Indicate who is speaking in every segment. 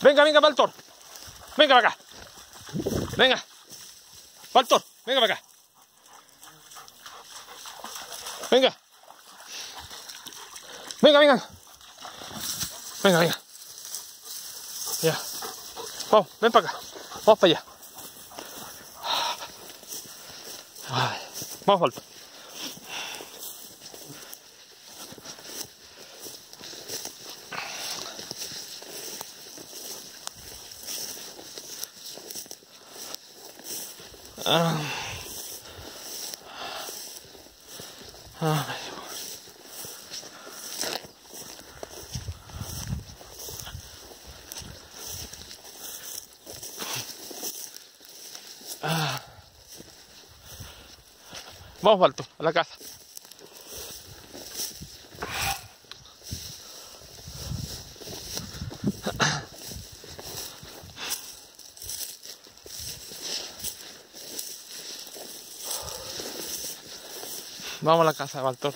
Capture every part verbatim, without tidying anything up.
Speaker 1: Venga, venga, Baltor. Venga para acá. Venga. Baltor, venga para acá. Venga. Venga, venga. Venga, venga. Ya. Vamos, ven para acá. Vamos para allá. Ay, vamos, Baltor. Ah. Ah. Ah. Vamos, Baltor, a la casa. Vamos a la casa, Baltor.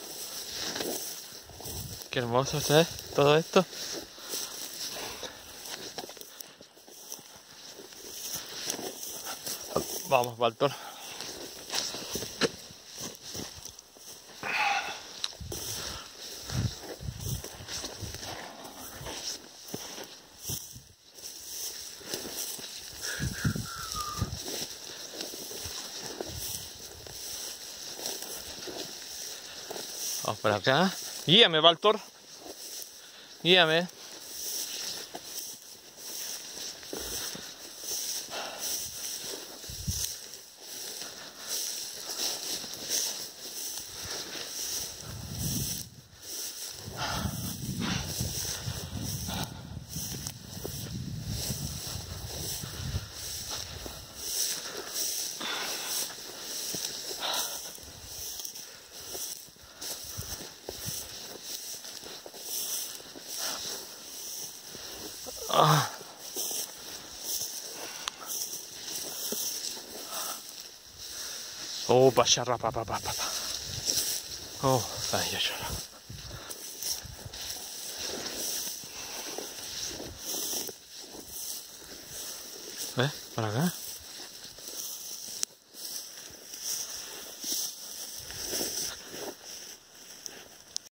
Speaker 1: Qué hermoso es todo esto. Vamos, Baltor. Vamos por acá. Guíame, Baltor. Guíame. Ah. Oh, pasarra, papá, papá. Oh, ay, ay, ay. ¿Ves? Para acá.